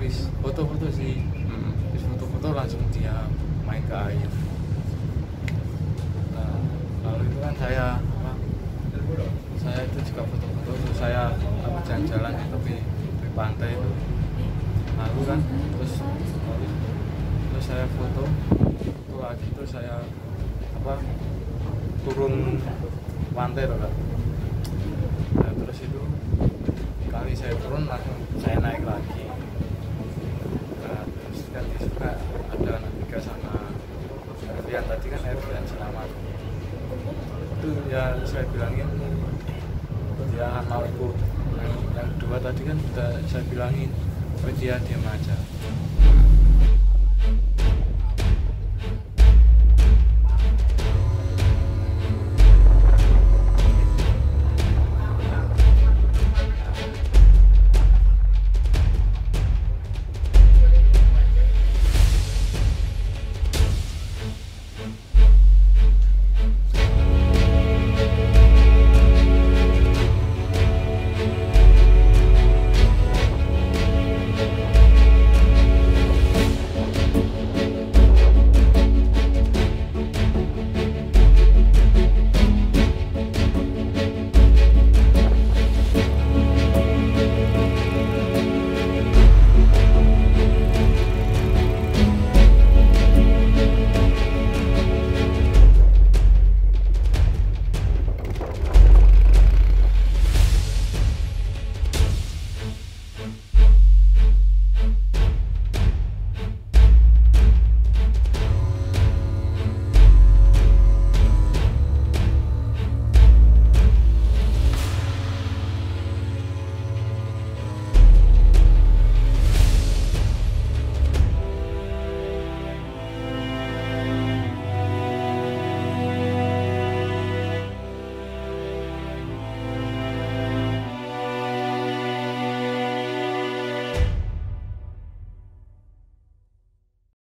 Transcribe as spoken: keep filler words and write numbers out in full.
habis foto-foto sih, Hmm. habis foto-foto langsung dia main ke air. Nah, lalu itu kan saya apa saya itu juga foto-foto, terus saya apa jalan-jalan di tepi, tepi pantai itu, lalu kan terus terus saya foto foto lagi, terus saya apa turun pantai loh kan. Nah, terus itu kali saya turun langsung saya naik lagi. Nah, terus kan di situ kan ada anak tiga sama Erdian, tadi kan Erdian selamat itu ya saya bilangin dia mau ikut. Yang, yang kedua tadi kan sudah saya bilangin, tapi dia diam aja.